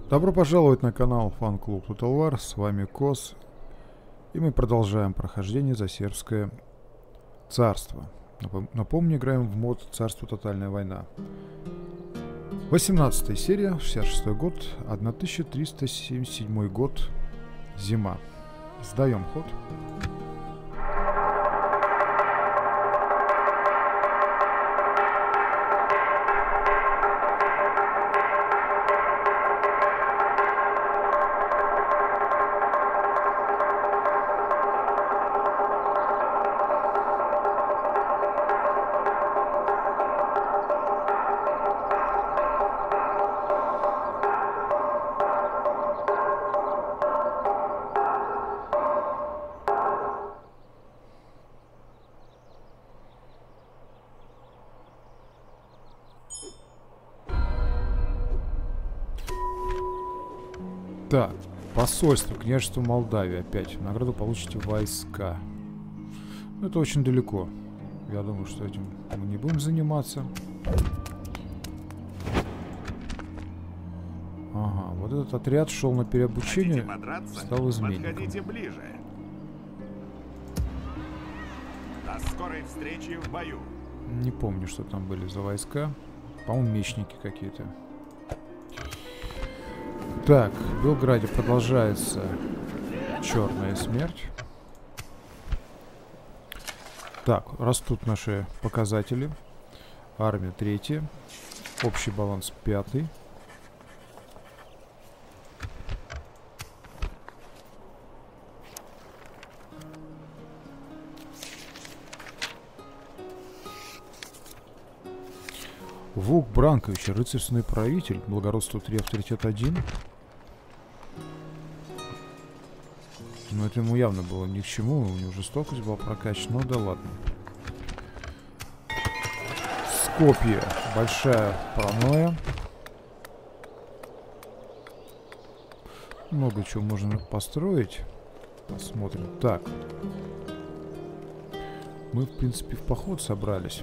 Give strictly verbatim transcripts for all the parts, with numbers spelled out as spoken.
Добро пожаловать на канал Фан-клуб Total War, с вами Кос, и мы продолжаем прохождение за Сербское царство. Напомню, играем в мод Царство Тотальная война. восемнадцатая серия, шестьдесят шестой год, тысяча триста семьдесят седьмой год, зима. Сдаем ход. Так, посольство, княжество Молдавии опять. Награду получите войска. Ну, это очень далеко. Я думаю, что этим мы не будем заниматься. Ага, вот этот отряд шел на переобучение, стал изменником. Подходите ближе. До скорой встречи в бою. Не помню, что там были за войска. По-моему, мечники какие-то. Так, в Белграде продолжается черная смерть. Так, растут наши показатели. Армия третья. Общий баланс пятый. Вук Бранкович, рыцарственный правитель, благородство три, авторитет один. Но это ему явно было ни к чему, у него жестокость была прокачана, ну да ладно. Скопье, большая паранойя. Много чего можно построить. Посмотрим. Так. Мы, в принципе, в поход собрались.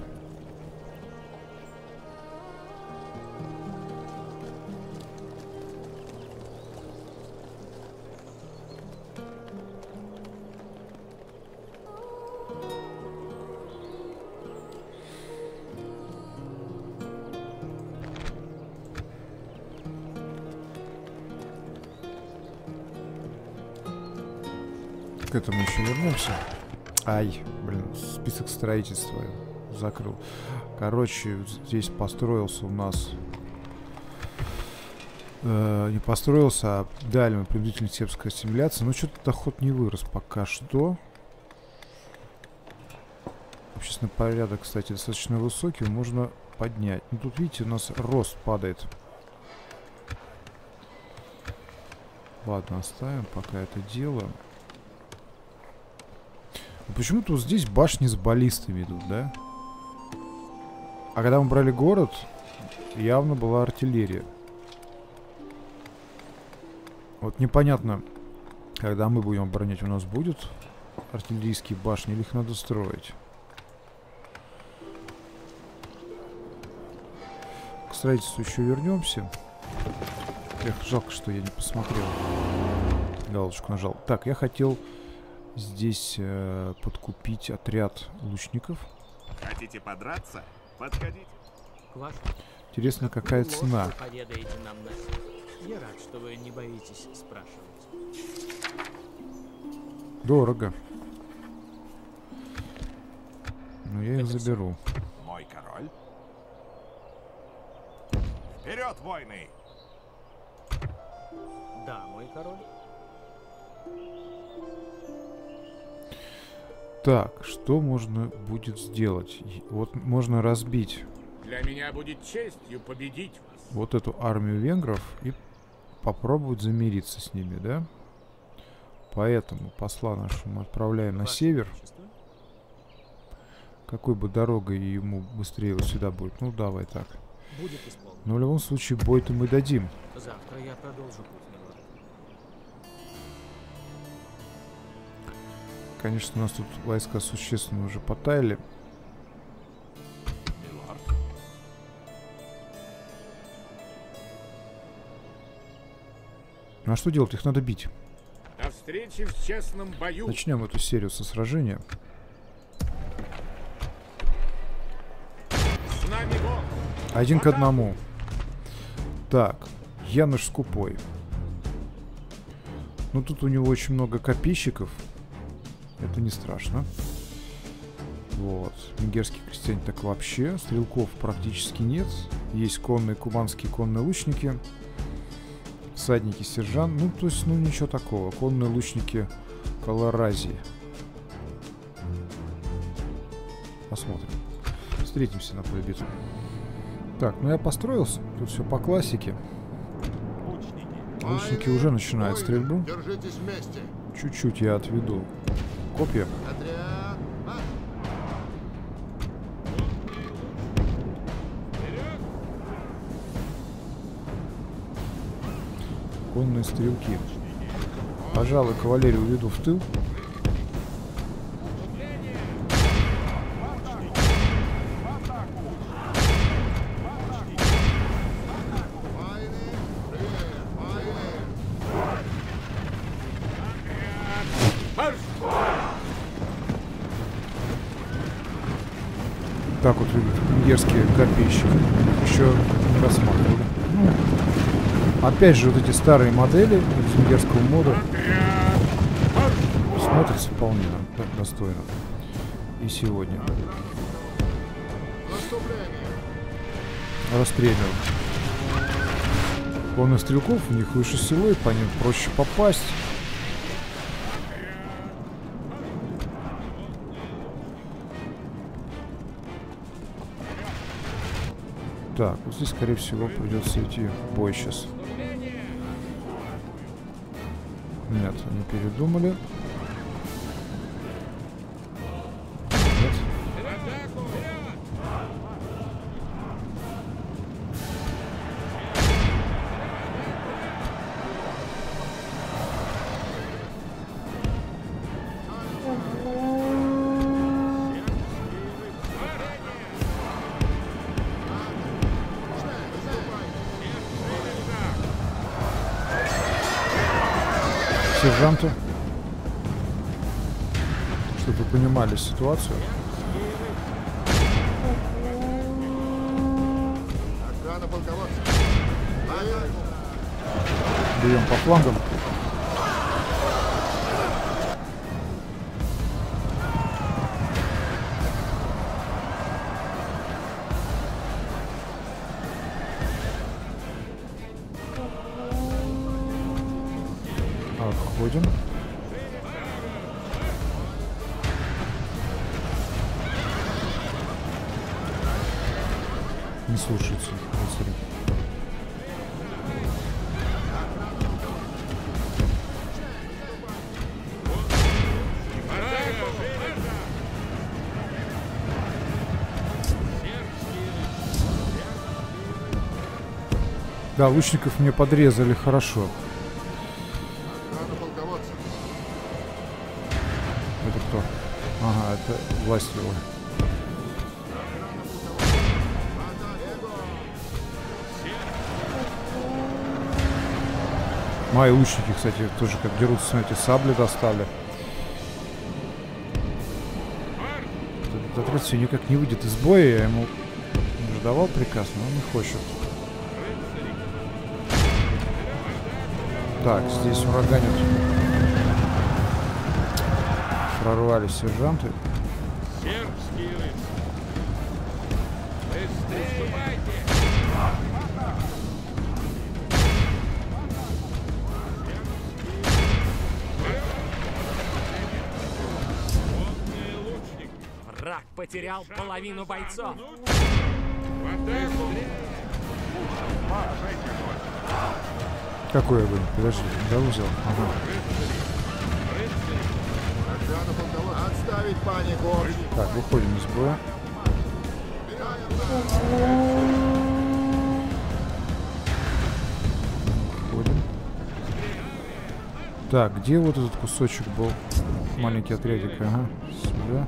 К этому еще вернемся. Ай, блин, список строительства закрыл. Короче, здесь построился у нас... Э, не построился, а дали принудительная сербская ассимиляция. Но что-то доход не вырос пока что. Общественный порядок, кстати, достаточно высокий. Можно поднять. Ну, тут, видите, у нас рост падает. Ладно, оставим пока это дело. Почему-то вот здесь башни с баллистами идут, да? А когда мы брали город, явно была артиллерия. Вот непонятно, когда мы будем оборонять, у нас будут артиллерийские башни или их надо строить. К строительству еще вернемся. Эх, жалко, что я не посмотрел. Галочку нажал. Так, я хотел... Здесь э, подкупить отряд лучников. Хотите подраться? Подходите. Интересно, какая цена? Я рад, что вы не боитесь спрашивать. Дорого. Но я их заберу. Мой король. Вперед, войны! Да, мой король. Так, что можно будет сделать? Вот можно разбить. Для меня будет честью победить вас. Вот эту армию венгров и попробовать замириться с ними, да? Поэтому посла нашу мы отправляем на север. Какой бы дорогой ему быстрее вот сюда будет? Ну, давай так. Будет исполнено. Но в любом случае бой-то мы дадим. Завтра я продолжу путь. Конечно, у нас тут войска существенно уже потаяли. Милорд. Ну а что делать? Их надо бить. До встречи в честном бою. Начнем эту серию со сражения. С нами Бог. Один к одному. Так, Яныш Скупой. Ну тут у него очень много копейщиков. Это не страшно. Вот. Венгерские крестьяне так вообще. Стрелков практически нет. Есть конные, кубанские конные лучники. Всадники, сержант. Ну, то есть, ну, ничего такого. Конные лучники Каларазии. Посмотрим. Встретимся на поле битвы. Так, ну я построился. Тут все по классике. Лучники уже начинают стрельбу. Держитесь вместе. Чуть-чуть я отведу копья. Отряд. Марш! Конные стрелки. Пожалуй, кавалерию уведу в тыл. Так вот выглядят венгерские копейщики. Еще не рассматривали. Ну, опять же, вот эти старые модели из венгерского мода смотрятся вполне достойно. И сегодня. Расстреливаем. Конных стрелков, у них выше силой, по ним проще попасть. Так, вот здесь, скорее всего, придется идти в бой сейчас. Нет, они передумали. Нет. Сержанты, чтобы вы понимали ситуацию. Охрана полководца. Бьем по флангам. Отходим. Не слушается рыцарь. Да, лучников мне подрезали хорошо. Это кто? Ага, это власть его. Мои лучники, кстати, тоже как дерутся, смотрите, сабли достали. Этот отряд все никак не выйдет из боя. Я ему уже давал приказ, но он не хочет. Так, здесь ураганят. Прорвались сержанты. Сербские рыцари. Быстрее! Враг потерял половину бойцов. Какой огонь? Подожди, да взял? Ага. Отставить панику. Так, выходим из боя. Выходим. Так, где вот этот кусочек был? Маленький отрядик, ага. Сюда.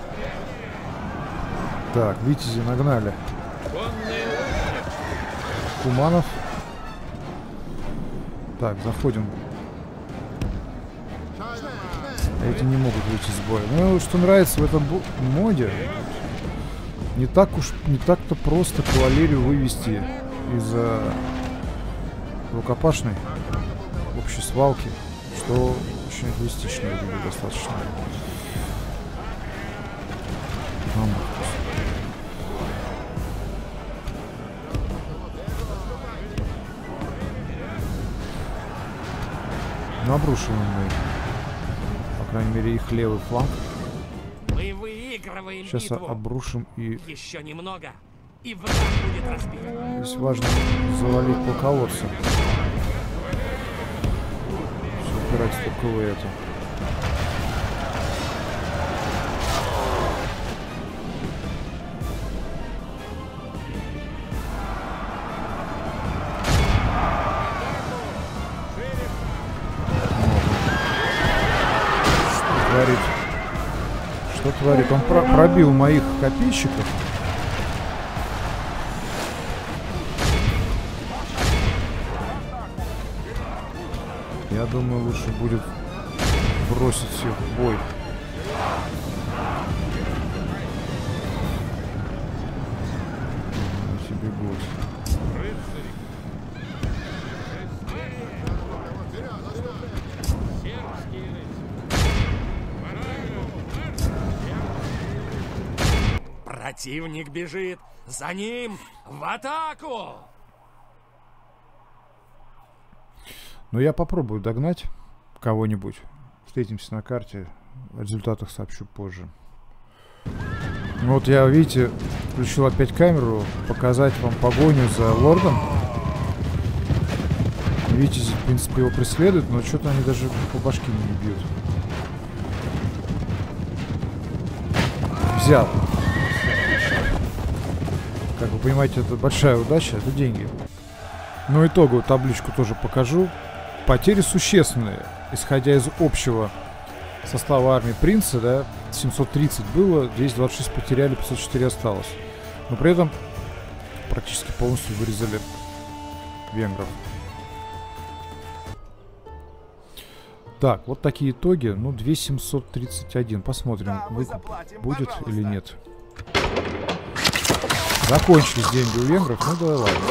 Так, витязи нагнали. куманов. Так, заходим. Эти не могут выйти с боя. Ну, что нравится в этом моде, не так уж, не так-то просто кавалерию вывести из э, рукопашной общей свалки, что очень эгоистично выглядит достаточно. Нам обрушиваем мы, по крайней мере, их левый фланг. Мы выигрываем Сейчас битву. обрушим и... Еще немного, и враг будет разбит. Здесь важно завалить полководца. Все упирается только в это. Творит. Что творит? Он про пробил моих копейщиков. Я думаю, лучше будет бросить всех в бой. Эти бегут. Противник бежит. За ним в атаку! Но я попробую догнать кого-нибудь. Встретимся на карте. О результатах сообщу позже. Ну вот я, видите, включил опять камеру. Показать вам погоню за лордом. Видите, здесь, в принципе, его преследуют, но что-то они даже по башке не бьют. Взял. Как вы понимаете, это большая удача, это деньги. Но итоговую табличку тоже покажу. Потери существенные, исходя из общего состава армии принца, да, семьсот тридцать было, двести двадцать шесть потеряли, пятьсот четыре осталось. Но при этом практически полностью вырезали венгров. Так, вот такие итоги. Ну, две тысячи семьсот тридцать один. Посмотрим, выкуп будет или нет. Закончились деньги у венгров, ну да ладно.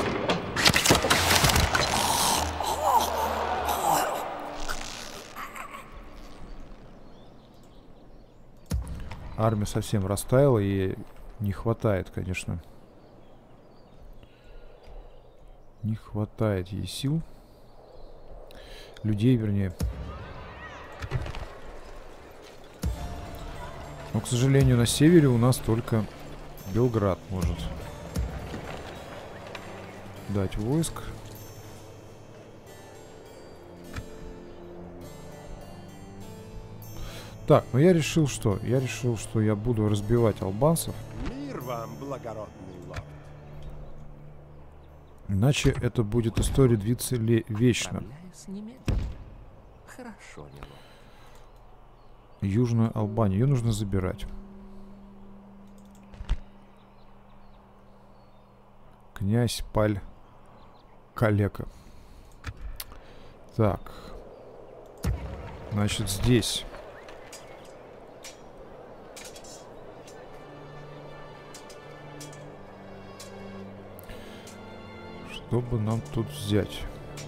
Армия совсем растаяла и не хватает, конечно. Не хватает ей сил. Людей, вернее. Но, к сожалению, на севере у нас только Белград может дать войск. Так, ну я решил что? Я решил, что я буду разбивать албанцев. Мир вам, благородный лорд. Иначе это будет история длиться ли вечно. Хорошо, не лорд. Южную Албанию. Ее нужно забирать. Князь Паль Калека. Так. Значит, здесь. Что бы нам тут взять?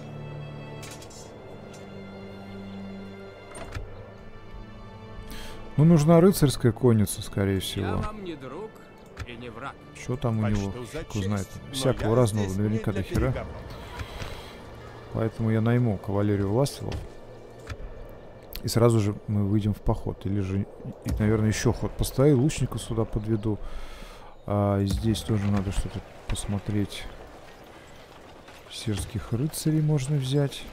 Ну, нужна рыцарская конница, скорее всего. Я вам не друг и не враг. Что там у него? Почту за Кто знает. честь, но Всякого я разного, здесь наверняка не до для хера. переговоров. Поэтому я найму кавалерию властелов. И сразу же мы выйдем в поход. Или же, и, наверное, еще ход постою. Лучника сюда подведу. А здесь тоже надо что-то посмотреть. Серских рыцарей можно взять.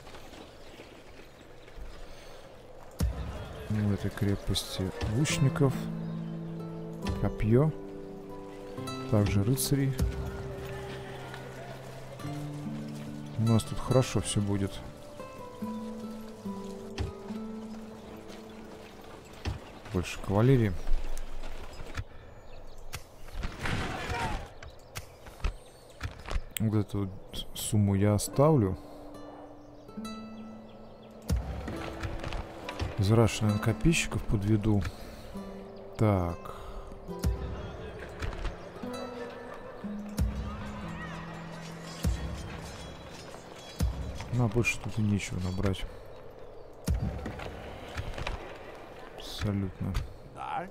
В этой крепости лучников. Копье. Также рыцарей. У нас тут хорошо все будет. Больше кавалерии. Вот эту вот сумму я оставлю. Из Russian копейщиков подведу. Так. Ну, а больше тут и нечего набрать. Абсолютно. Да?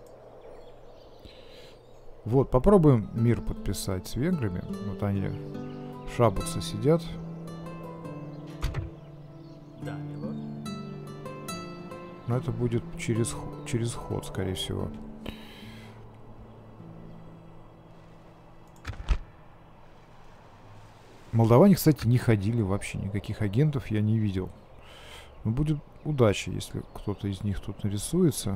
Вот, попробуем мир подписать с венграми. Вот они, шабутся, сидят. Да, его. Но это будет через, через ход, скорее всего. Молдаване, кстати, не ходили вообще. Никаких агентов я не видел. Но будет удача, если кто-то из них тут нарисуется.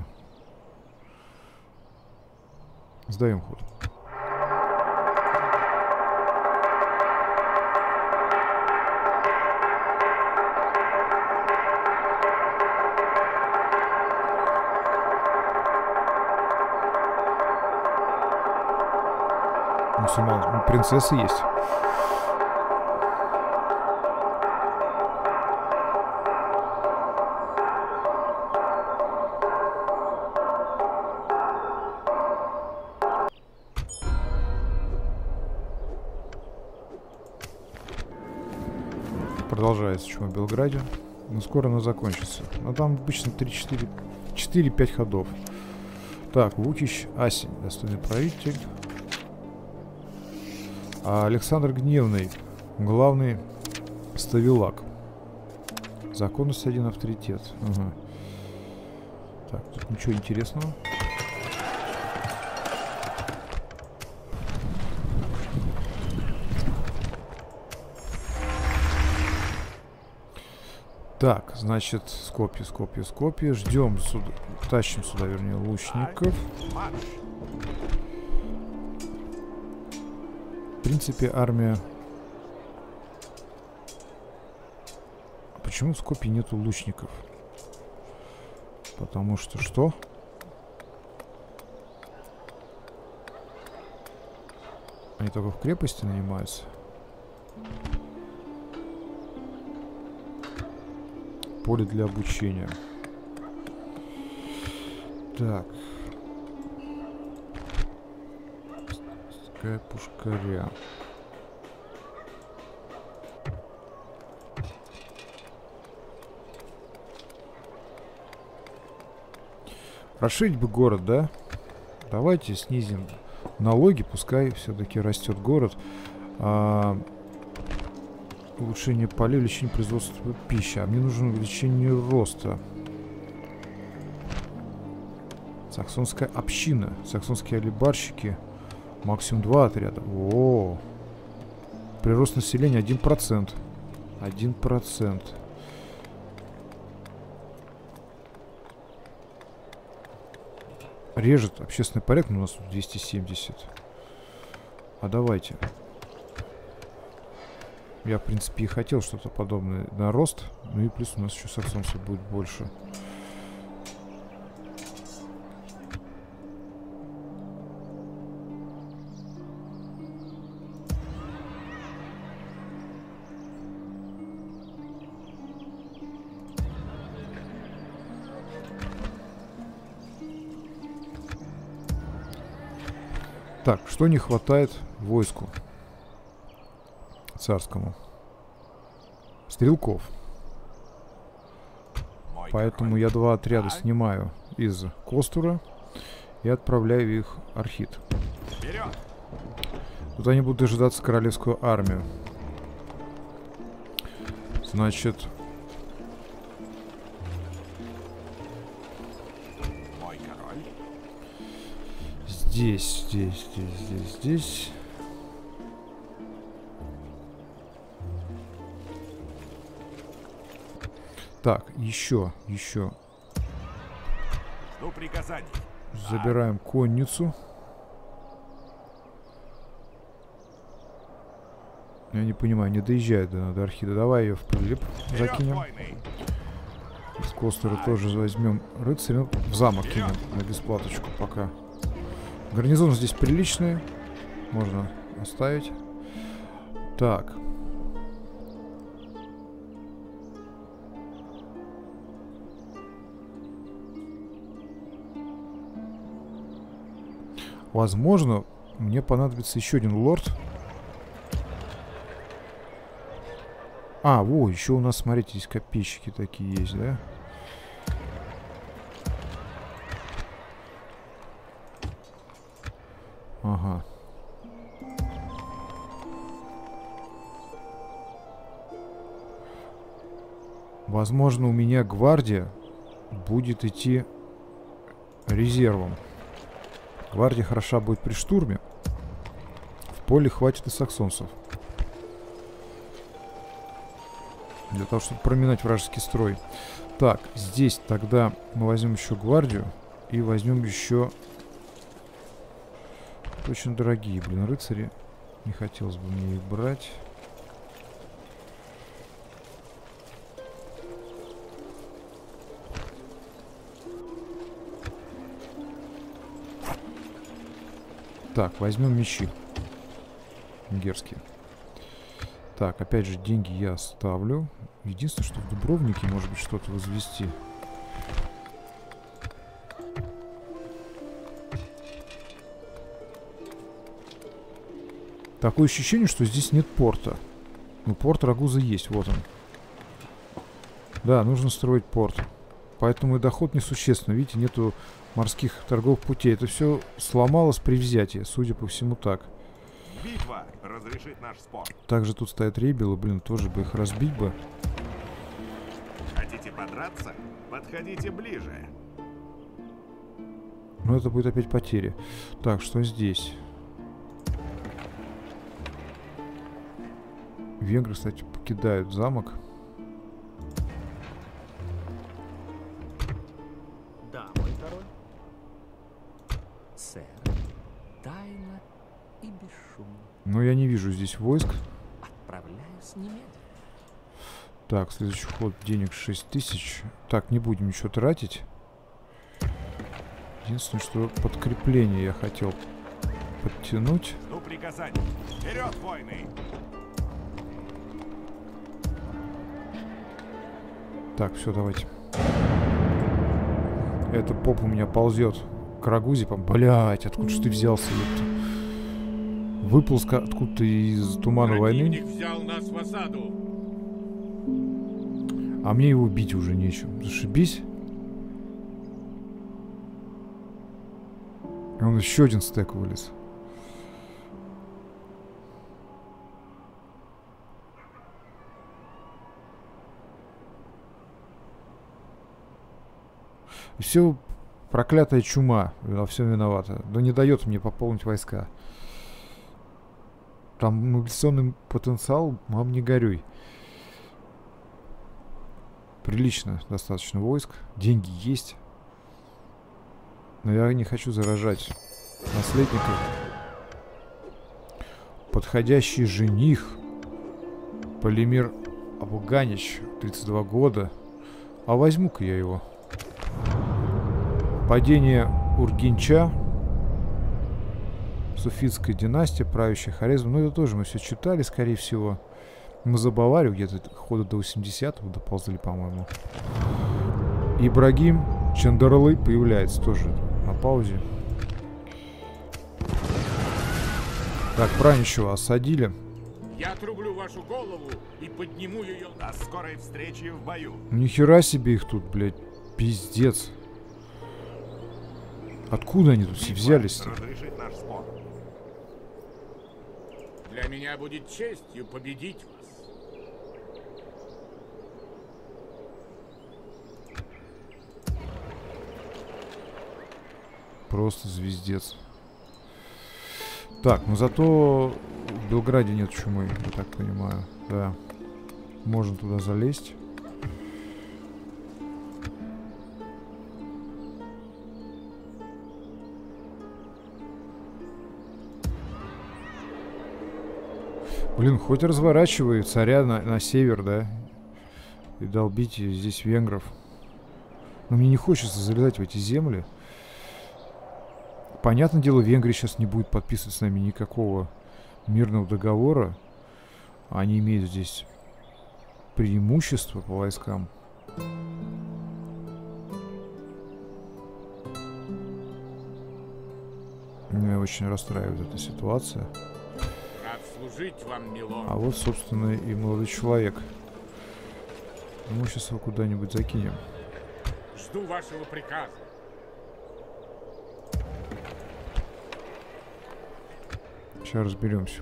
Сдаем ход. Мусульман, ну, принцессы есть. Продолжается чума в Белграде. Но скоро она закончится. Но там обычно три-четыре, четыре-пять ходов. Так, Вукич, Асень, достойный правитель. А Александр Гневный, главный ставилак. Законность, один авторитет. Ага. Так, тут ничего интересного. Так, значит, Скопье, Скопье, Скопье. Ждем сюда, тащим сюда, вернее, лучников. В принципе, армия... Почему в Скопье нету лучников? Потому что что? Они только в крепости нанимаются? Поле для обучения. Так. Такая пушкаря. Расширить бы город, да? Давайте снизим налоги, пускай все-таки растет город. А, улучшение полей, увеличение производства пищи. А мне нужно увеличение роста. Саксонская община. Саксонские алибарщики. Максимум два отряда. О, прирост населения один процент. один процент. Режет общественный порядок, но у нас тут двести семьдесят. А давайте. Я, в принципе, и хотел что-то подобное на рост. Ну и плюс у нас еще саксонцев будет больше. Так, что не хватает войску царскому? Стрелков. Мой Поэтому король. я два отряда Так. снимаю из Костура и отправляю их в Архит. Вперед! Тут они будут дожидаться королевскую армию. Значит, Мой король. здесь, здесь, здесь, здесь, здесь. Так, еще, еще. Жду приказаний. Забираем конницу. Я не понимаю, не доезжает до, до Архида. Давай ее в прилип Вперед, закинем. войны! Из Костера тоже возьмем рыцаря. В замок кинем на бесплаточку пока. Гарнизон здесь приличный. Можно оставить. Так. Возможно, мне понадобится еще один лорд. А, во, еще у нас, смотрите, здесь копейщики такие есть, да? Ага. Возможно, у меня гвардия будет идти резервом. Гвардия хороша будет при штурме. В поле хватит и саксонцев. Для того, чтобы проминать вражеский строй. Так, здесь тогда мы возьмем еще гвардию. И возьмем еще... Очень дорогие, блин, рыцари. Не хотелось бы мне их брать. Так, возьмем мечи. Венгерские. Так, опять же, деньги я оставлю. Единственное, что в Дубровнике может быть что-то возвести. Такое ощущение, что здесь нет порта. Ну, порт Рагуза есть, вот он. Да, нужно строить порт. Поэтому и доход несущественный. Видите, нету морских торговых путей. Это все сломалось при взятии, судя по всему, так. Битва разрешит наш спор. Также тут стоят ребелы, блин, тоже бы их разбить бы. Хотите подраться? Подходите ближе. Но это будет опять потери. Так, что здесь? Венгры, кстати, покидают замок. Да, мой король. Сэр, тайно и бесшумно. Но я не вижу здесь войск. Отправляюсь немедленно. Так, следующий ход денег шесть тысяч. Так, не будем ничего тратить. Единственное, что подкрепление я хотел подтянуть. Ну, приказание. Вперед, войны! Так, все, давайте. Это поп у меня ползет к Рагузе. Блять, откуда ж ты взялся? Ёпта? Выполз откуда-то из тумана войны. Противник взял нас в осаду. А мне его бить уже нечем. Зашибись. И он еще один стек вылез. Все проклятая чума во всем виновата. Но не дает мне пополнить войска. Там мобилизационный потенциал, мам, не горюй. Прилично достаточно войск. Деньги есть. Но я не хочу заражать наследников. Подходящий жених. Полимир Абуганич, тридцать два года. А возьму-ка я его. Падение Ургенча. Суфитская династия, правящая Хорезм. Ну, это тоже мы все читали, скорее всего. Мы за Баварию где-то хода до восьмидесятого доползли, по-моему. Ибрагим Чандарлы появляется тоже на паузе. Так, Праничева осадили. Я отрублю вашу голову и подниму ее. До скорой встречи в бою. Нихера себе их тут, блядь, пиздец. Откуда они тут все взялись-то? Разрешит наш спор. Для меня будет честью победить вас. Просто звездец. Так, ну зато в Белграде нет чумы, я так понимаю. Да. Можно туда залезть. Блин, хоть разворачивай царя на, на север, да? И долбите здесь венгров. Но мне не хочется залезать в эти земли. Понятное дело, Венгрия сейчас не будет подписывать с нами никакого мирного договора. Они имеют здесь преимущество по войскам. Меня очень расстраивает эта ситуация. Рад служить вам, милорд. А вот, собственно, и молодой человек. Мы сейчас его куда-нибудь закинем. Жду вашего приказа. Сейчас разберемся.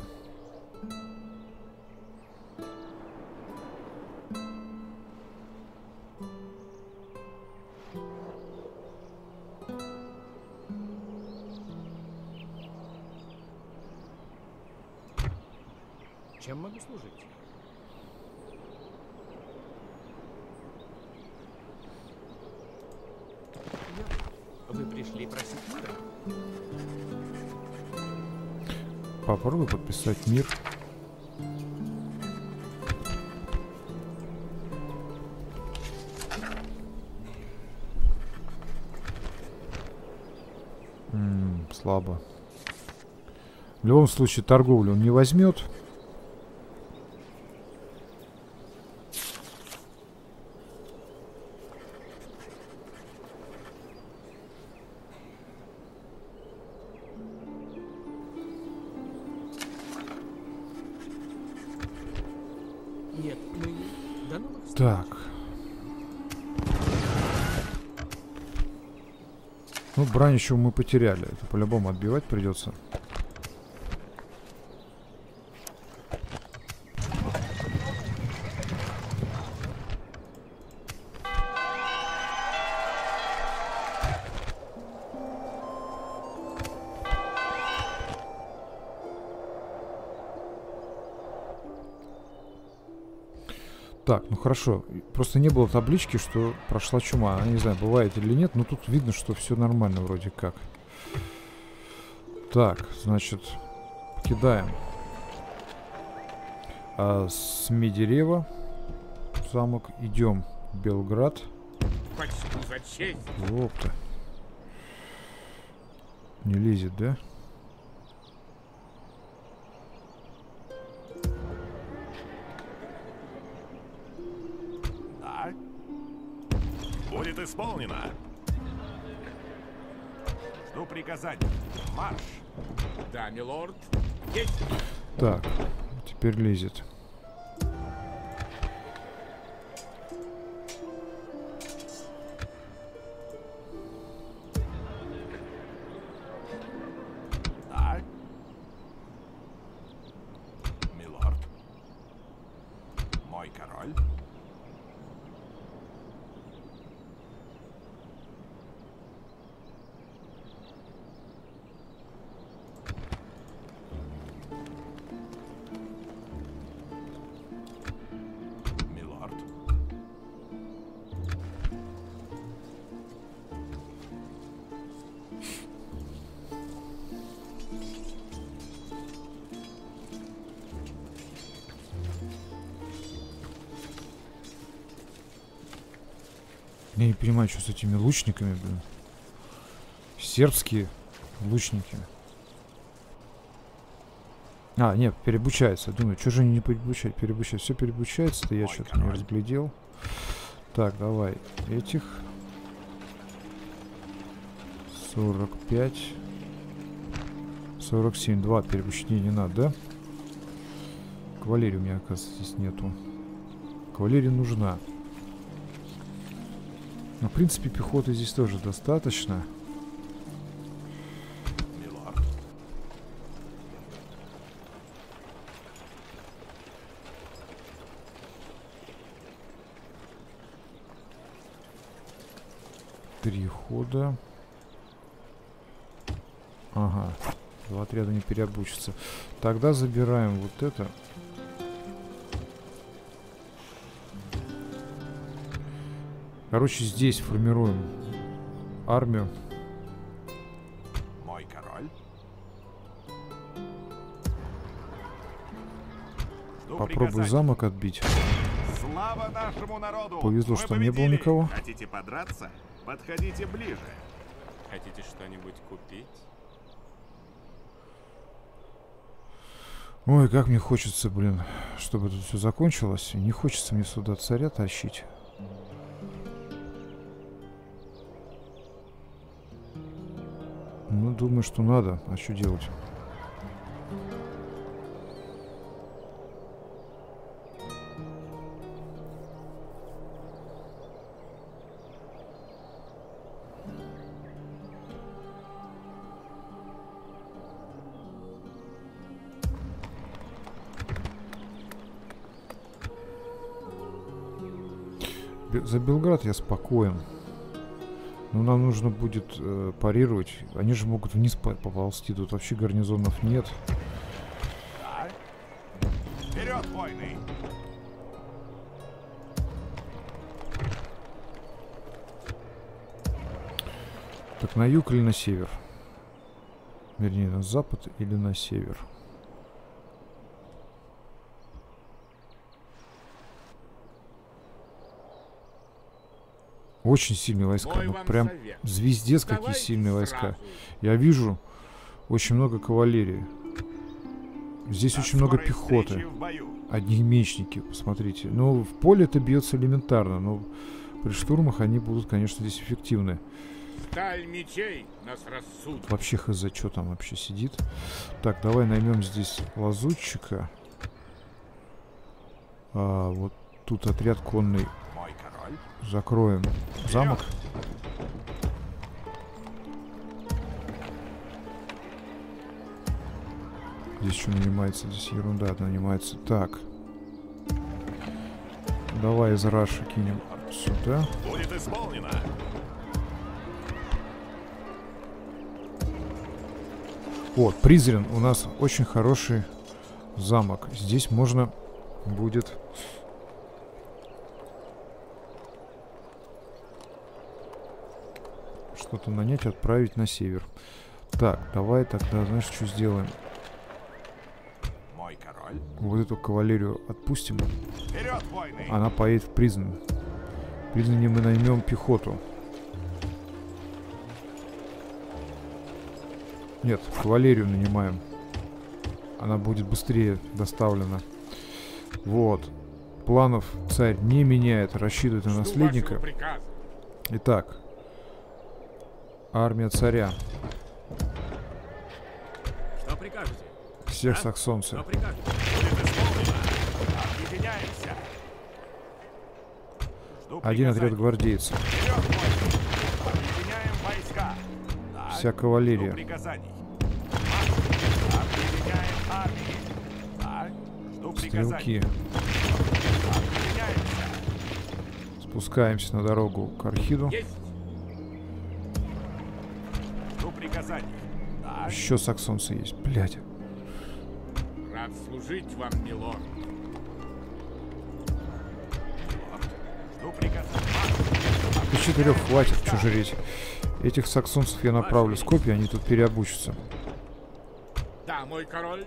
Чем могу служить? Вы пришли просить мира? Попробуй подписать мир. М-м, слабо. В любом случае торговлю он не возьмет. Нет, мы до новых встреч. Так. Ну, Браничева мы потеряли. Это по-любому отбивать придется. Так, ну хорошо. Просто не было таблички, что прошла чума. Я не знаю, бывает или нет, но тут видно, что все нормально вроде как. Так, значит, покидаем а, Смедерево замок. Идем в Белград. Почту за честь. Опта. Не лезет, да? Да. Будет исполнено. Жду приказаний. Марш. Да, милорд. Есть. Так, теперь лезет. Да. Милорд. Мой король. Милорд. Я не понимаю, что с этими лучниками, блин. Сербские лучники. А, нет, переобучается. Думаю, что же они не переобучают? Переобучают. Все переобучается-то, я что-то не разглядел. Так, давай этих. сорок пять. сорок семь. Два переобучения не надо, да? Кавалерии у меня, оказывается, здесь нету. Кавалерия нужна. Но, в принципе, пехоты здесь тоже достаточно. Милорд. Три хода. Ага. Два отряда не переобучатся. Тогда забираем вот это. Короче, здесь формируем армию. Мой король. Жду Попробую приказаний. замок отбить. Слава нашему народу! Повезло, Мы что не было победили. никого. Хотите подраться? Подходите ближе. Хотите что-нибудь купить? Ой, как мне хочется, блин, чтобы тут все закончилось. Не хочется мне сюда царя тащить. Ну, думаю, что надо. А что делать? За Белград я спокоен. Но нам нужно будет э, парировать. Они же могут вниз поползти. Тут вообще гарнизонов нет. Да. Вперед, войны! Так, на юг или на север? Вернее, на запад или на север? Очень сильные войска. Мой Ну, вам прям совет. звездец, какие Давайте сильные войска. сразу. Я вижу очень много кавалерии. Здесь До очень много скорой пехоты. встречи в бою. Одни мечники, посмотрите. Ну, в поле это бьется элементарно, но при штурмах они будут, конечно, здесь эффективны. Сталь мечей нас рассудит. Вообще хз, что там вообще сидит. Так, давай наймем здесь лазутчика. А, вот тут отряд конный. Мой король. Закроем замок. Здесь что нанимается? Здесь ерунда нанимается. Так. Давай из Раша кинем сюда. Будет исполнено. Вот, Призрен у нас очень хороший замок. Здесь можно будет что-то нанять, отправить на север. Так, давай тогда, знаешь, что сделаем? Мой король. Вот эту кавалерию отпустим. Вперед, войны! Она поедет в Призрен. В Призрене мы наймем пехоту. Нет, кавалерию нанимаем. Она будет быстрее доставлена. Вот. Планов царь не меняет, рассчитывает на Жду наследника. вашего приказа. Итак. Армия царя. Что прикажете? Всех А? саксонцев. Что прикажете? Будет исполнено. Объединяемся. Жду Один отряд приказаний. гвардейцев. Вперед, войны! Объединяем войска. Да. Вся Жду кавалерия. приказаний. Марш. Объединяем армии. Да. Жду приказаний. Стрелки. Объединяемся. Спускаемся на дорогу к Архиду. Есть. Жду приказаний. Да. Еще саксонцы есть. Блядь. Рад служить вам, милорд. Жду приказаний. Марш. Из четырех хватит, что жреть. Этих саксонцев я направлю с копий, они тут переобучатся. Да, мой король.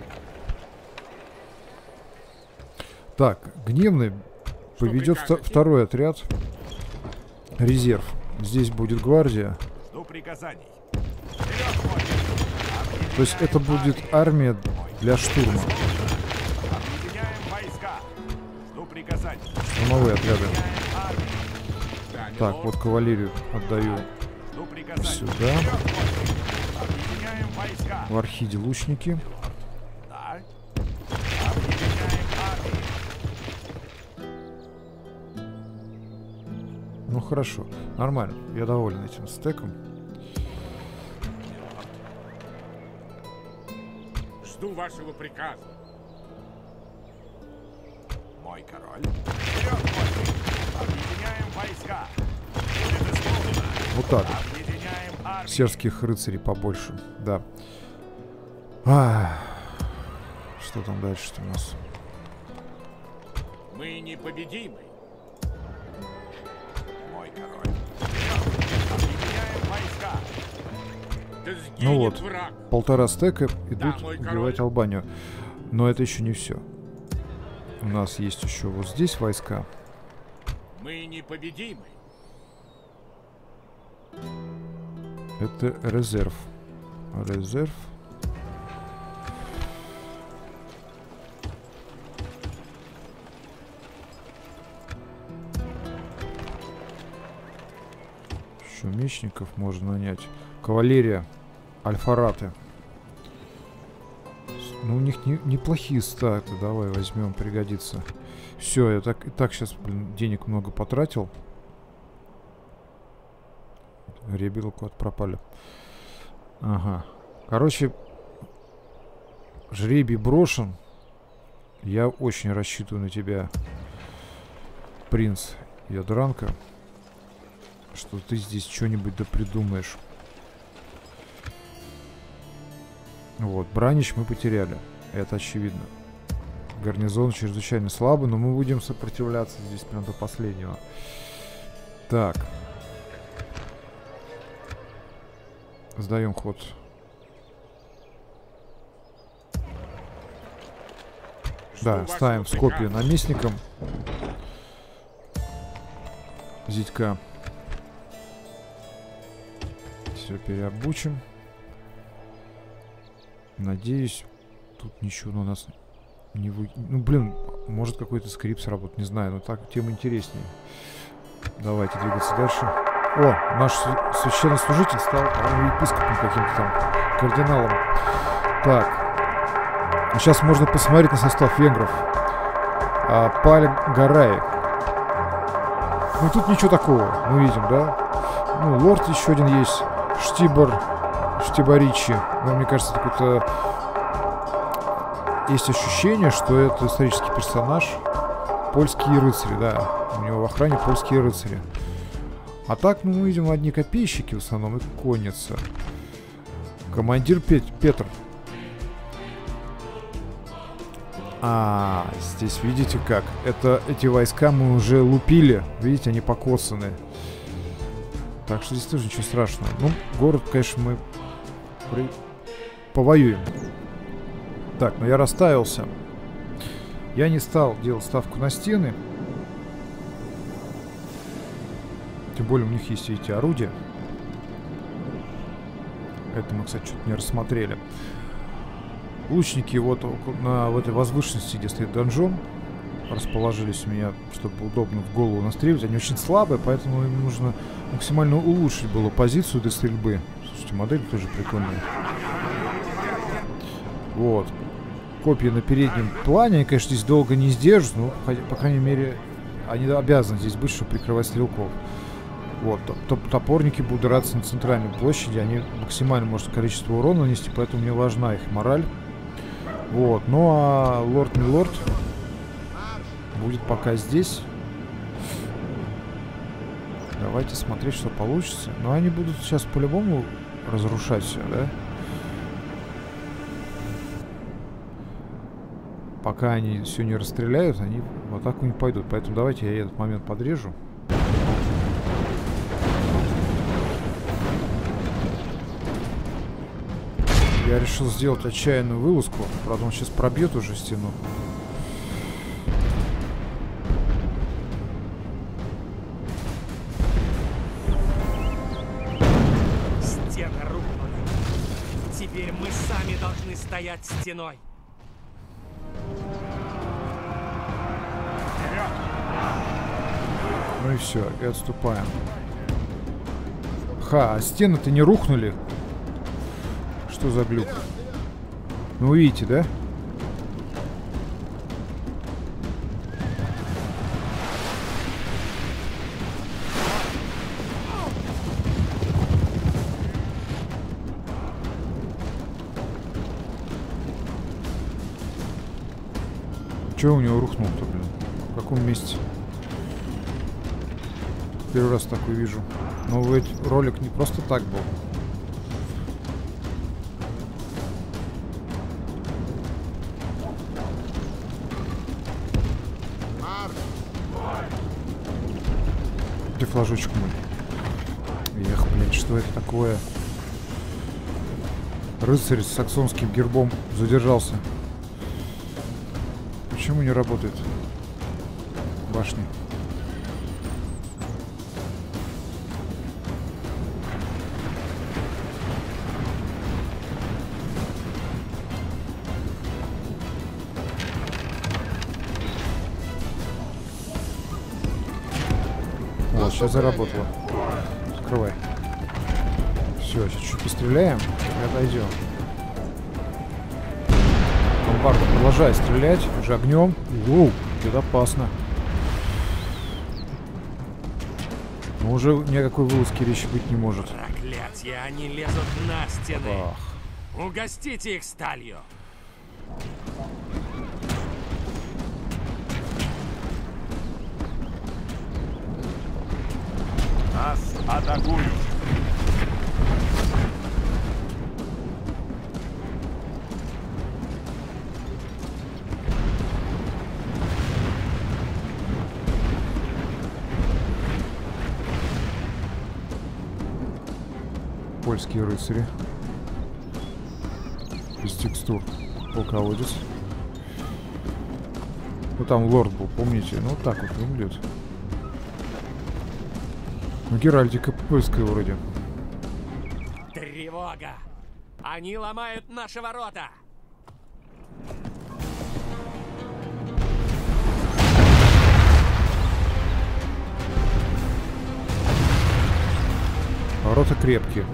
Так, гневный Что поведет вто- прикажете? второй отряд. Резерв. Здесь будет гвардия. Жду приказаний. Вперед, войны! То есть это будет армия для штурма. Объединяем войска. Жду приказаний. Штурмовые отряды. Объединяем армии. Да, Так, милорд. вот кавалерию отдаю Жду приказаний. сюда. Вперед, войны! Объединяем войска. В Архиде лучники. Да. Объединяем армии. Ну хорошо, нормально. Я доволен этим стеком. Жду вашего приказа. Мой король. Вперед, войны! Объединяем войска. Будет исполнено. Вот так вот. Объединяем армии. Сербских рыцарей побольше. Да. А, что там дальше-то у нас? Мы непобедимы. Мой король. Вперед! Объединяем войска. Да сгинет Ну вот. враг. Полтора стека идут Да, мой убивать король. Албанию. Но это еще не все. У нас есть еще вот здесь войска. Мы непобедимы. Это резерв. Резерв. Еще мечников можно нанять. Кавалерия. Альфараты. Ну, у них не, неплохие статы. Давай возьмем, пригодится. Все, я так и так сейчас, блин, денег много потратил. Ребелы куда-то пропали. Ага. Короче, жребий брошен. Я очень рассчитываю на тебя, принц Ядранка, что ты здесь что-нибудь да придумаешь. Вот, Бранич мы потеряли. Это очевидно. Гарнизон чрезвычайно слабый, но мы будем сопротивляться здесь прям до последнего. Так. Сдаем ход. Да, ставим Скопье наместником. Зитька. Все переобучим. Надеюсь, тут ничего у нас не вы... Ну, блин, может какой-то скрипт сработает, не знаю, но так тем интереснее. Давайте двигаться дальше. О, наш священнослужитель стал, по-моему, епископом каким-то там, кардиналом. Так. Сейчас можно посмотреть на состав венгров. А, Паль Гарай. Ну, тут ничего такого, мы видим, да? Ну, лорд еще один есть. Штибор. Штиборичи. Но мне кажется, какой-то... Есть ощущение, что это исторический персонаж. Польские рыцари, да. У него в охране польские рыцари. А так, ну, мы видим одни копейщики в основном и конница. Командир Пет Петр. А, здесь видите как? Это эти войска мы уже лупили. Видите, они покоцаны. Так что здесь тоже ничего страшного. Ну, город, конечно, мы при... повоюем. Так, но я расставился. Я не стал делать ставку на стены. Тем более у них есть эти орудия. Это мы, кстати, что-то не рассмотрели. Лучники вот на в этой возвышенности, где стоит донжон, расположились у меня, чтобы удобно в голову настреливать. Они очень слабые, поэтому им нужно максимально улучшить было позицию для стрельбы. Слушайте, модель тоже прикольная. Вот. Копья на переднем плане. Они, конечно, здесь долго не сдержат, но, по крайней мере, они обязаны здесь быть, чтобы прикрывать стрелков. Вот. Топорники будут драться на центральной площади. Они максимально может количество урона нанести, поэтому мне важна их мораль. Вот. Ну а лорд не лорд будет пока здесь. Давайте смотреть, что получится. Но они будут сейчас по-любому разрушать все, да? Пока они все не расстреляют, они в атаку не пойдут. Поэтому давайте я этот момент подрежу. Я решил сделать отчаянную вылазку. Правда, он сейчас пробьет уже стену. Стены рухнули. Теперь мы сами должны стоять стеной. Ну и все, и отступаем. Ха, а стены-то не рухнули. Что за глюк? Ну, видите, да? Чего у него рухнул-то, блин? В каком месте? Первый раз такой вижу. Но ведь ролик не просто так был. Где флажочек мой? Эх, блин, что это такое? Рыцарь с саксонским гербом задержался. Почему не работает башня? Вот, сейчас заработало. Открывай. Все, сейчас чуть постреляем и отойдем. Ломбарда продолжает стрелять, уже огнем. Воу, это опасно. Но уже никакой вылазки речи быть не может. Проклятье, они лезут на стены. Ах. Угостите их сталью. Нас атакуют. Польские рыцари. Без текстур. Полководец. Ну там лорд был, помните? Ну вот так вот выглядит. Ну геральдика польская вроде. Тревога! Они ломают наши ворота! Ворота крепкие.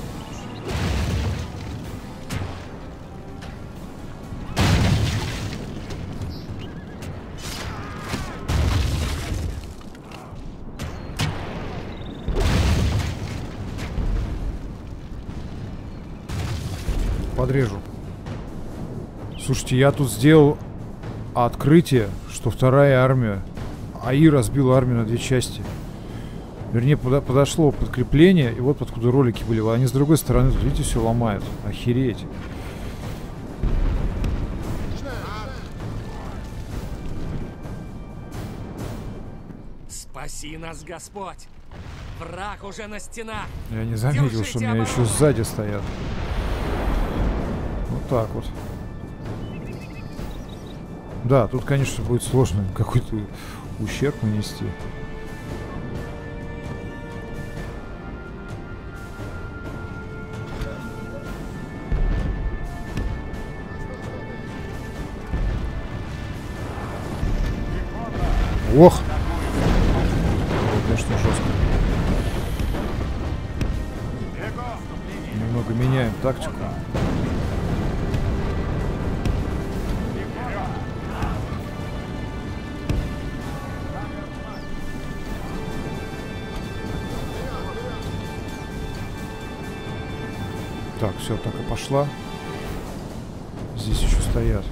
Подрежу. Слушайте, я тут сделал открытие, что вторая армия АИ разбила армию на две части. Вернее, подо подошло подкрепление, и вот откуда ролики были. Они с другой стороны, тут, видите, все ломают. Охереть. Спаси нас, Господь! Враг уже на стенах! Я не заметил, Держите что у меня оборону. еще сзади стоят. Вот так вот. Да, тут, конечно, будет сложно какой-то ущерб нанести. Ох! Конечно, жестко. Немного меняем тактику. Так, все, атака пошла. Здесь еще стоят.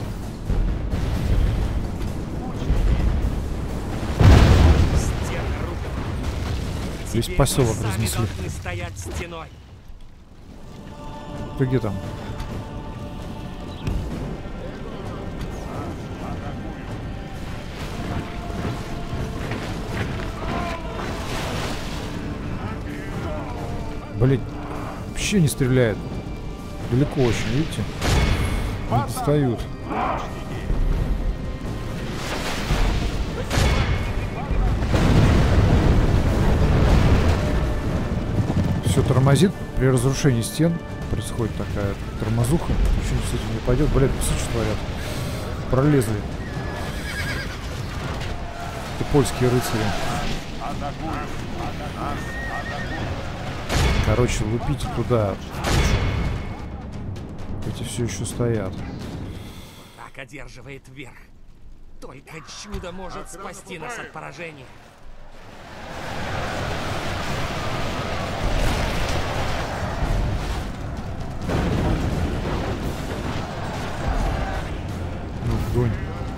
Весь Теперь поселок мы сами разнесли. должны стоять стеной. Ты где там? Блин, вообще не стреляет. Далеко очень, видите? Не достают. Все тормозит при разрушении стен. Происходит такая тормозуха. Ничего с этим не пойдет. Блядь, посмотри, что творят. Пролезли. Это польские рыцари. Короче, лупите туда. Эти все еще стоят. Так одерживает верх. Только чудо может спасти нас от поражения. Ну, вдонь.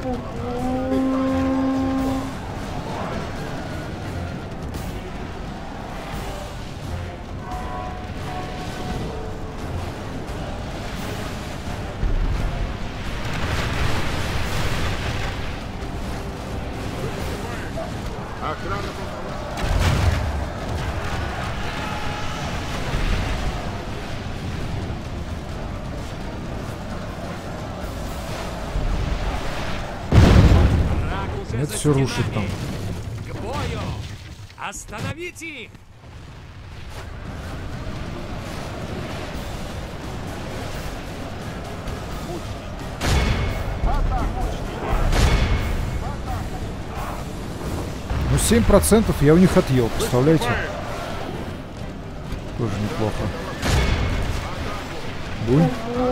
Охрана полководца. Враг уже Это за всё рушит стенами. К бою! Остановите их! Ну, семь процентов я у них отъел, представляете? Тоже неплохо. Бунь.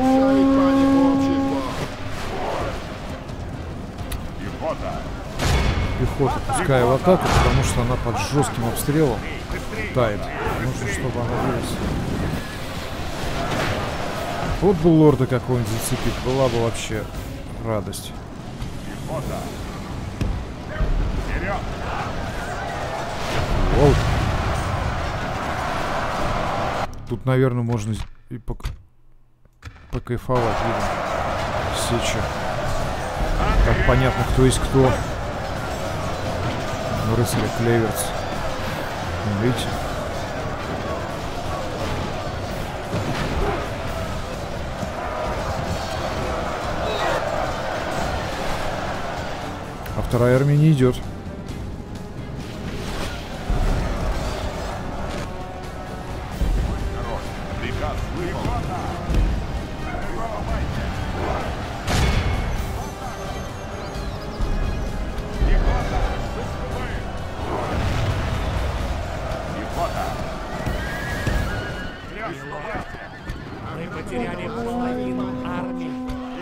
Пехота пускай в атаку, потому что она под жестким обстрелом тает. Нужно, чтобы она вылез. Вот бы лорда какого-нибудь зацепить, была бы вообще радость. Воу. Тут, наверное, можно и пок покайфовать, видно. Сеча. Там понятно, кто есть кто. Ну, рыцарь Клеверс. Ну, видите? А вторая армия не идет. Мы потеряли половину армии.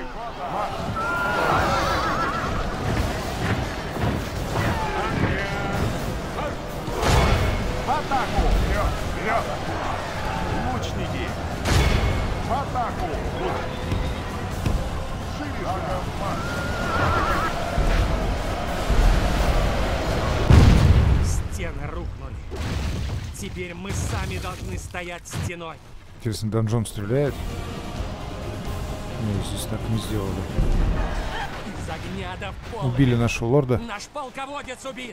В атаку! Вперед! Вперед! Лучники! В атаку! Шире шагом Стены рухнули. Теперь мы сами должны стоять стеной. Интересно, донжон стреляет? Ну, здесь так не сделали. Из огня до пола. Убили нашего лорда. Наш полководец убит.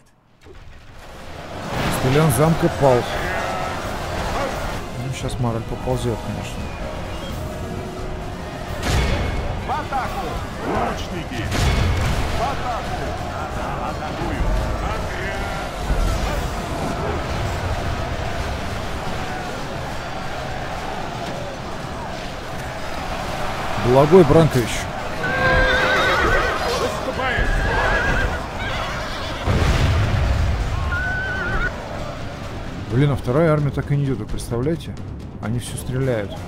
Стелян замка пал. Ну, сейчас Мораль поползет, конечно. В атаку! Лучники! В атаку! Атакую! Благой Бранкович. Выступает! Блин, а вторая армия так и не идет, вы представляете? Они все стреляют.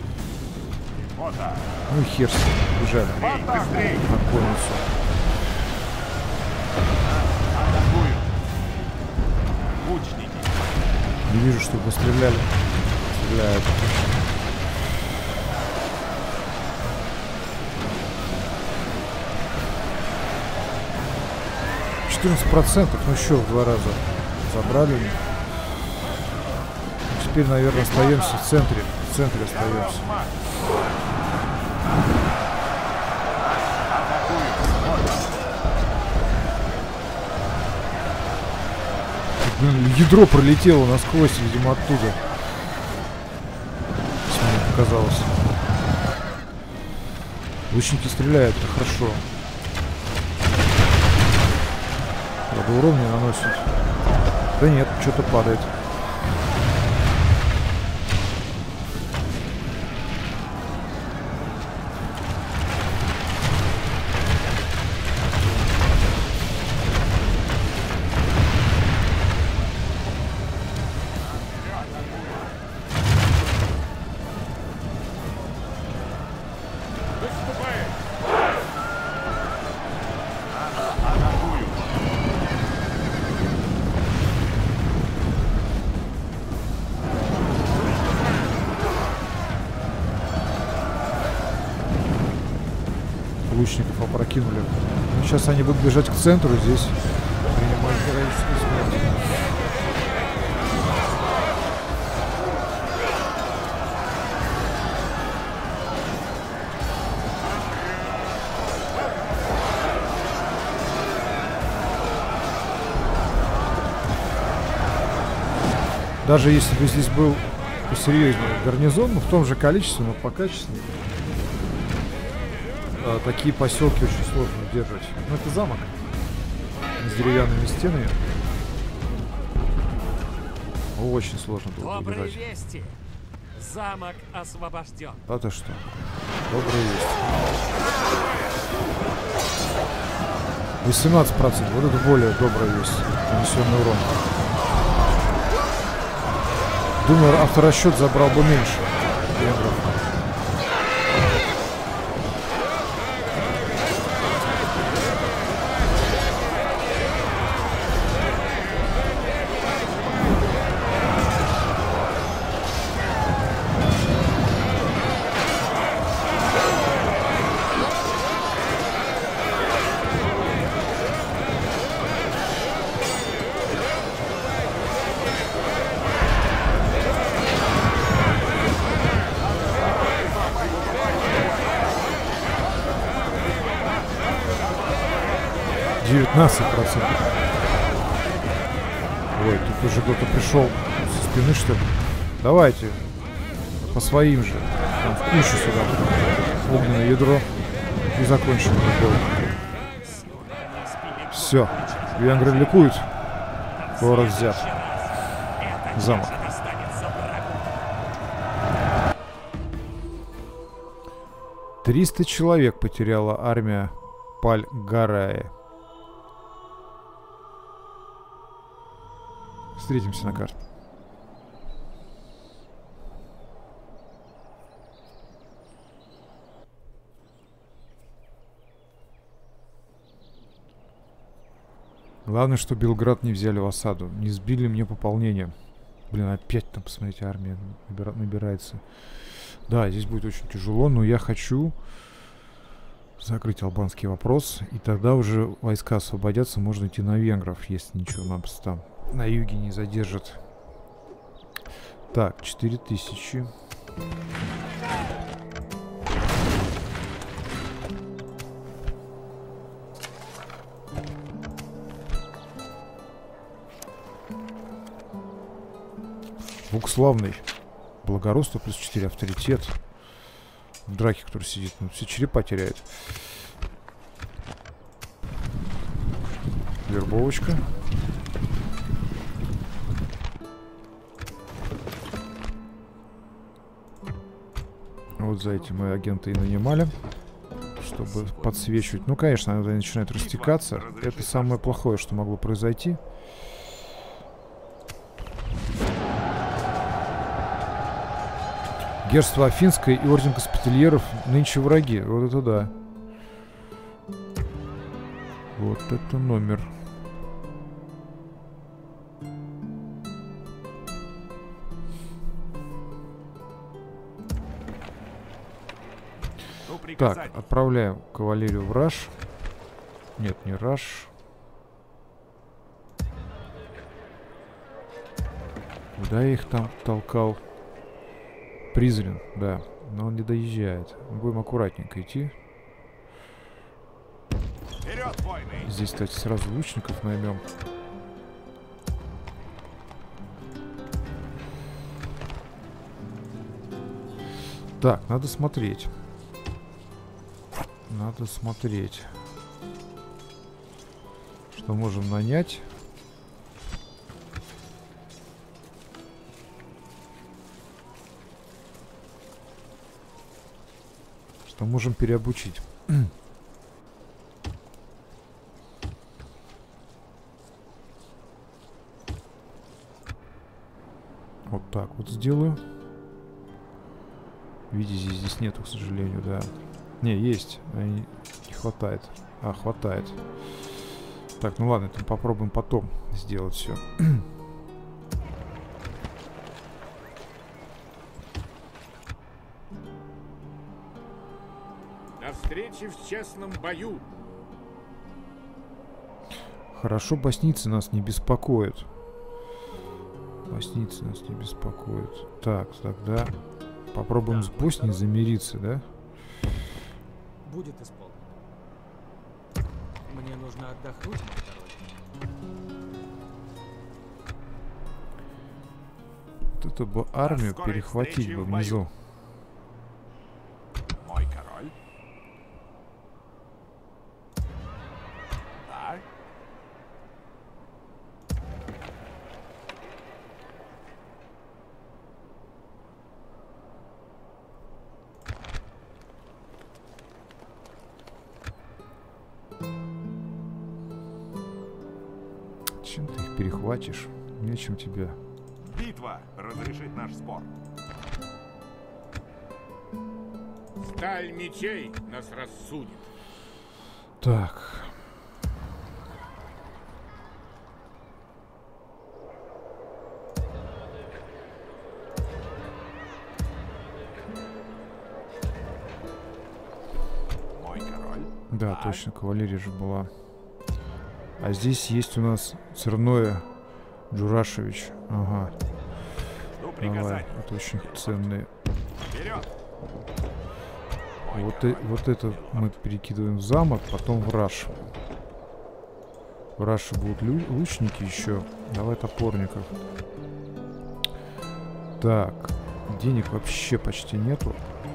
Ну и хер с ним, бежали. На конницу. Атакую! Лучники! Не вижу, чтобы стреляли. Стреляют. четырнадцать процентов, ну еще в два раза забрали. Теперь, наверное, остаемся в центре. В центре остаемся. Блин, ядро пролетело насквозь, видимо, оттуда. Мне показалось. Лучники стреляют, это хорошо. Правда, урон не наносит. Да нет, что-то падает. Лучников опрокинули. Ну, сейчас они будут бежать к центру, здесь принимать героическую смерть. Даже если бы здесь был посерьезнее гарнизон, ну, в том же количестве, но по качественнее, такие поселки очень сложно удерживать. Ну, это замок с деревянными стенами. Очень сложно было Добрые удержать. вести. Замок освобожден. А то что? Добрые вести. восемнадцать процентов. Вот это более добрая весть. Нанесенный урон. Думаю, авторасчет забрал бы меньше. Венгров. девятнадцать процентов. Ой, тут уже кто-то пришел со спины, что ли. Давайте. По своим же. Там в кучу сюда. Огненное ядро. И закончим этот бой. Все. Венгры ликуют. Город взят. Замок. триста человек потеряла армия Паль-Гарае. Встретимся на карте. Главное, что Белград не взяли в осаду. Не сбили мне пополнение. Блин, опять там, посмотрите, армия набира- набирается. Да, здесь будет очень тяжело, но я хочу закрыть албанский вопрос. И тогда уже войска освободятся, можно идти на венгров, если ничего нас там на юге не задержат. Так, четыре тысячи. Лук славный. Благородство плюс четыре, авторитет. В драке, который сидит, ну, все черепа теряет. Вербовочка. Вот за эти мы агенты и нанимали, чтобы подсвечивать. Ну, конечно, они начинают растекаться. Это самое плохое, что могло произойти. Герцогство Афинское и орден госпитальеров нынче враги. Вот это да. Вот это номер. Так, отправляем кавалерию в раш. Нет, не раш. Куда я их там толкал? Призрен, да. Но он не доезжает. Будем аккуратненько идти. Здесь, кстати, сразу лучников наймем. Так, надо смотреть. Надо смотреть. Что можем нанять? Что можем переобучить? Вот так вот сделаю. Видите, здесь нету, к сожалению, да. Не, есть. Не хватает. А, хватает. Так, ну ладно, это попробуем потом сделать все. До встречи в честном бою. Хорошо, боснийцы нас не беспокоят. Боснийцы нас не беспокоят. Так, тогда попробуем с Боснией замириться, да? Будет исполнено. Мне нужно отдохнуть, мой король. Вот это бы армию перехватить бы внизу. Мой король. Да. Чем ты их перехватишь? Нечем тебе. Битва разрешит наш спор. Сталь мечей нас рассудит. Так. Мой король. Да, точно, кавалерия же была. А здесь есть у нас Церное Джурашевич. Ага. Давай, это очень ценные. Вперед! Вот, и, вот это мы перекидываем в замок, потом в раш. В Раше будут лю лучники еще. Давай топорников. Так. Денег вообще почти нету.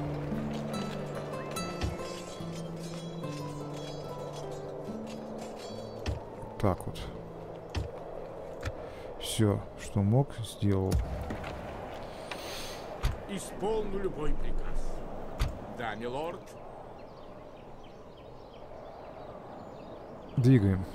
Так вот. Все, что мог, сделал. Исполню любой приказ. Да, милорд. Двигаем.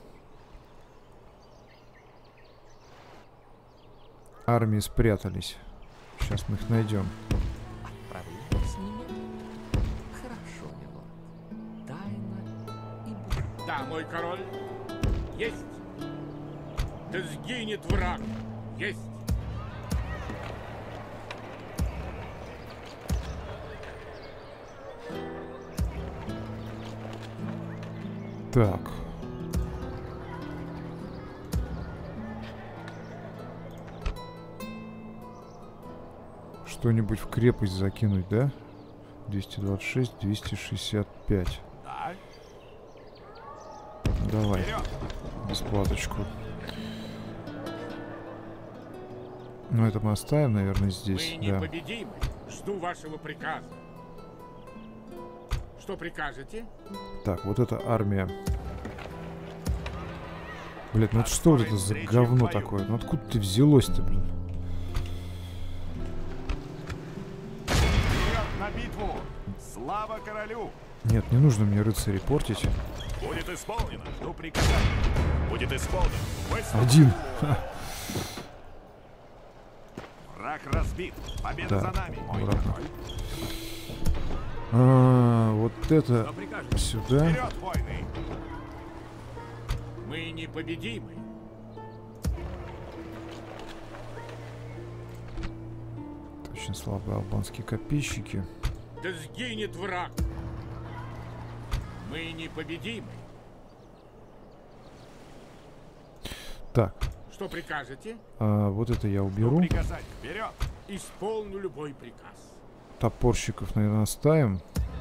Армии спрятались. Сейчас мы их найдем. Отправляй с ними. Хорошо, милорд. Тайна и будет. Да, мой король. Есть. Да сгинет враг. Есть. Так. Что-нибудь в крепость закинуть, да? двести двадцать шесть, двести шестьдесят пять. Да. Давай. Вперед! Бесплаточку. Ну, это мы оставим, наверное, здесь. Мы Да. непобедимы. Жду вашего приказа. Что прикажете? Так, вот эта армия. Блять, ну это что вот это за говно такое? Ну откуда ты взялось-то, блин? Вперед на битву! Слава королю! Нет, не нужно мне рыцарей портить. Будет исполнено. Жду приказания. Будет исполнено. Выступ. Один. Ха. Враг разбит. Победа Так, за нами, мой обратно. король. А, вот это Что прикажете? сюда. Вперед, войны! Мы непобедимы. Очень слабые албанские копейщики. Да сгинет враг. Мы непобедимы. Так, Что прикажете? а, вот это я Жду уберу. приказания. Вперед! Исполню любой приказ. Топорщиков, наверное, оставим.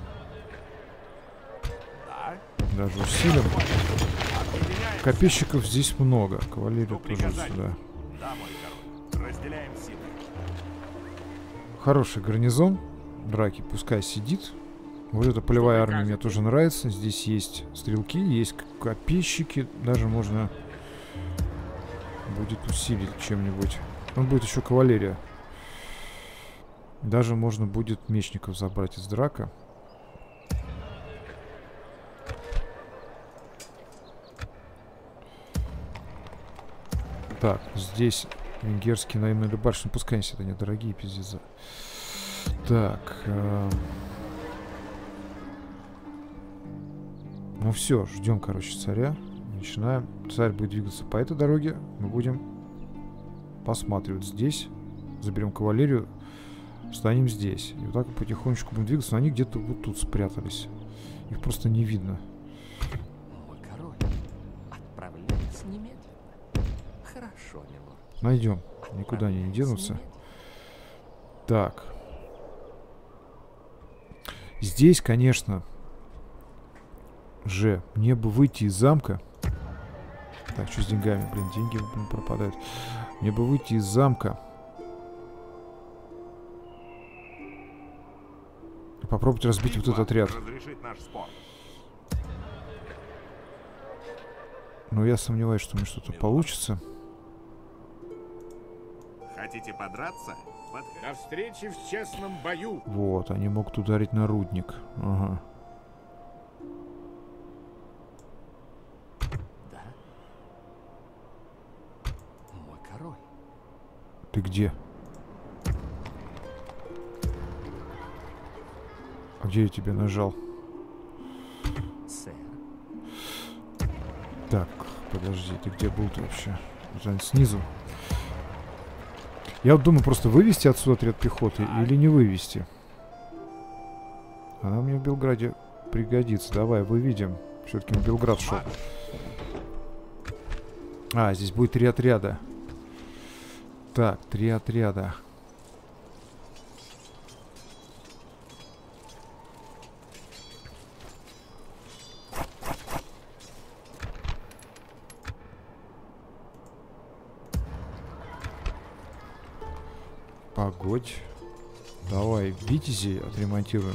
Да. Даже усилим. Объединяем. Копейщиков здесь много. Кавалерию Жду тоже приказания. сюда. Да, мой король. Разделяем силы. Хороший гарнизон. Драки пускай сидит. Вот эта полевая армия мне тоже нравится. Здесь есть стрелки, есть копейщики. Даже можно будет усилить чем-нибудь. Он будет еще кавалерия. Даже можно будет мечников забрать из драка. Так, здесь венгерские наемные рыбачи. Ну, пускай они всегда недорогие, пиздец. Так. Э ну все, ждем, короче, царя. Начинаем. Царь будет двигаться по этой дороге. Мы будем посматривать здесь. Заберем кавалерию. Встанем здесь. И вот так потихонечку будем двигаться. Но они где-то вот тут спрятались. Их просто не видно. Мой король. Отправляйтесь немедленно. Хорошо, милорд. Найдем. Никуда они не денутся. Так. Здесь, конечно же, мне бы выйти из замка. Так, что с деньгами? Блин, деньги, блин, пропадают. Мне бы выйти из замка. И попробовать разбить вот этот отряд. Разрешит наш спор. Но я сомневаюсь, что у меня что-то получится. Хотите подраться? Подходите. До встречи в честном бою. Вот, они могут ударить на рудник. Ага. Да. Мой король. Ты где? А где я тебе нажал? Сэр. Так, подожди, ты где был-то вообще? Жень, снизу. Я вот думаю, просто вывести отсюда отряд пехоты или не вывести. Она мне в Белграде пригодится. Давай, выведем. Все-таки в Белград шел. А, здесь будет три отряда. Так, три отряда. Погодь. Давай, Витязи отремонтируем.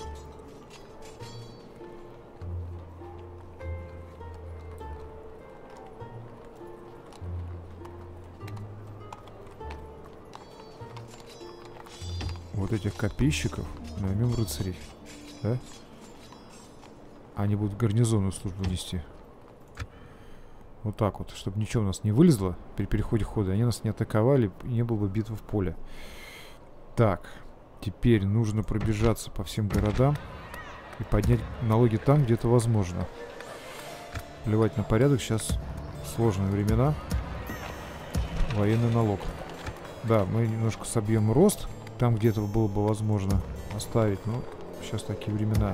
Вот этих копейщиков наймем рыцарей, да? Они будут гарнизонную службу нести. Вот так вот, чтобы ничего у нас не вылезло при переходе хода. Они нас не атаковали, и не было бы битвы в поле. Так, теперь нужно пробежаться по всем городам и поднять налоги там, где это возможно. Плевать на порядок, сейчас сложные времена. Военный налог. Да, мы немножко собьем рост. Там, где этого было бы возможно оставить. Но сейчас такие времена.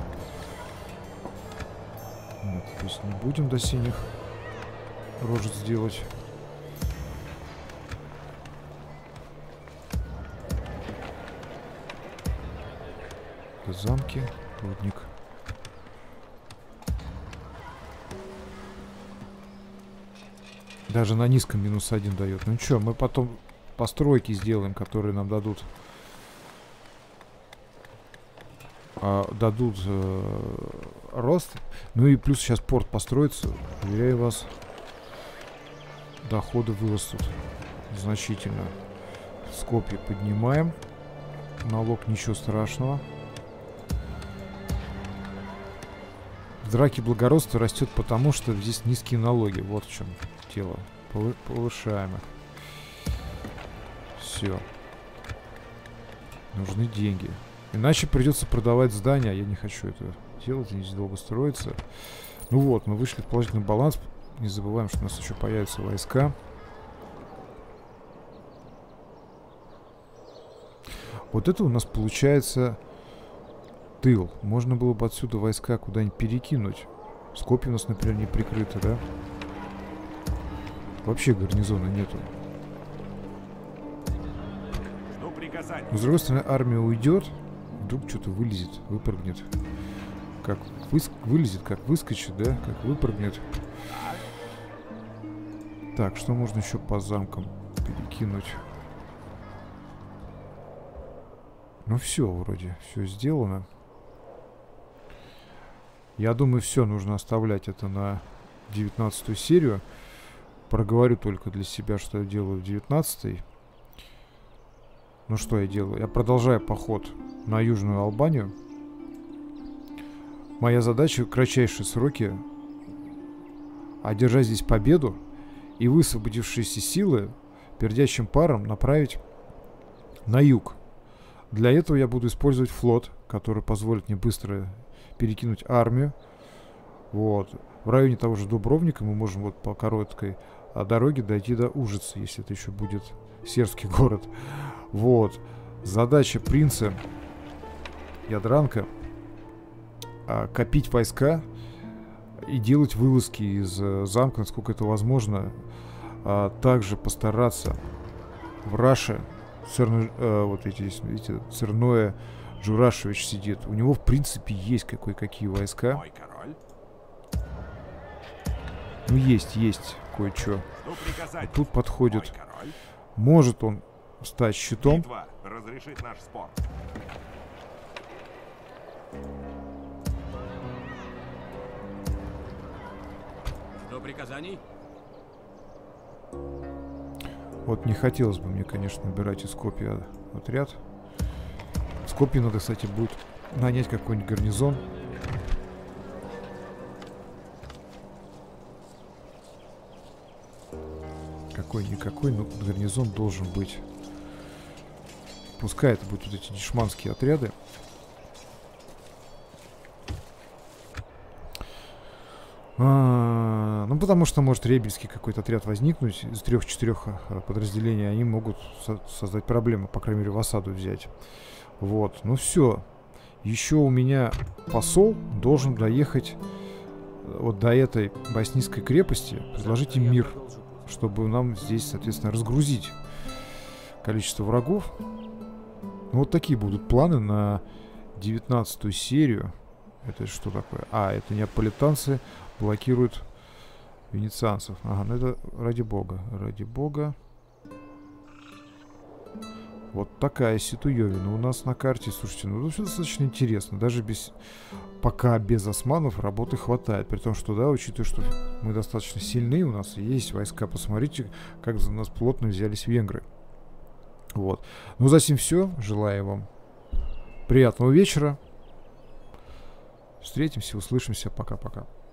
Нет, то есть не будем до синих рожец сделать. Это замки, рудник. Даже на низком минус один дает. Ну что, мы потом постройки сделаем, которые нам дадут а, дадут э, рост. Ну и плюс сейчас порт построится. Уверяю вас, доходы вырастут значительно. Скопье поднимаем. Налог ничего страшного. В драке благородство растет потому, что здесь низкие налоги. Вот в чем дело. Повышаем их. Все. Нужны деньги. Иначе придется продавать здания. Я не хочу это делать. Здесь долго строится. Ну вот, мы вышли в положительный баланс. Не забываем, что у нас еще появятся войска. Вот это у нас получается тыл. Можно было бы отсюда войска куда-нибудь перекинуть. Скопье у нас, например, не прикрыто, да? Вообще гарнизона нету. Но, с другой стороны, армия уйдет. Вдруг что-то вылезет, выпрыгнет. Как выс... вылезет, как выскочит, да? Как выпрыгнет. Так, что можно еще по замкам перекинуть? Ну все, вроде, все сделано. Я думаю, все нужно оставлять это на девятнадцатую серию. Проговорю только для себя, что я делаю в девятнадцатой. Ну что я делаю? Я продолжаю поход на Южную Албанию. Моя задача в кратчайшие сроки одержать здесь победу и высвободившиеся силы пердящим паром направить на юг. Для этого я буду использовать флот, который позволит мне быстро перекинуть армию. Вот. В районе того же Дубровника мы можем вот по короткой дороге дойти до Ужицы, если это еще будет сербский город. Вот. Задача принца Ядранка — копить войска и делать вылазки из замка, насколько это возможно. А также постараться в Раше. Церно, э, вот эти, видите, Церное Джурашевич сидит. У него, в принципе, есть кое-какие войска. Ну, есть, есть кое-что. Вот тут подходит. Может он стать щитом. Разрешит наш спор. Что приказаний? Вот не хотелось бы мне, конечно, набирать из Скопья отряд. В Скопье надо, кстати, будет нанять какой-нибудь гарнизон. Какой-никакой, но гарнизон должен быть. Пускай это будут вот эти дешманские отряды. А, ну, потому что может ребельский какой-то отряд возникнуть из трех-четырех подразделений. Они могут со создать проблемы, по крайней мере, в осаду взять. Вот, ну все. Еще у меня посол должен доехать вот до этой боснийской крепости, предложить им мир, чтобы нам здесь, соответственно, разгрузить количество врагов. Ну, вот такие будут планы на девятнадцатую серию. Это что такое? А, это неаполитанцы блокируют венецианцев. Ага, ну это ради бога. Ради бога. Вот такая ситуевина у нас на карте. Слушайте, ну все достаточно интересно. Даже без... Пока без османов работы хватает. При том, что, да, учитывая, что мы достаточно сильны, у нас есть войска. Посмотрите, как за нас плотно взялись венгры. Вот. Ну, за сим все. Желаю вам приятного вечера. Встретимся, услышимся. Пока-пока.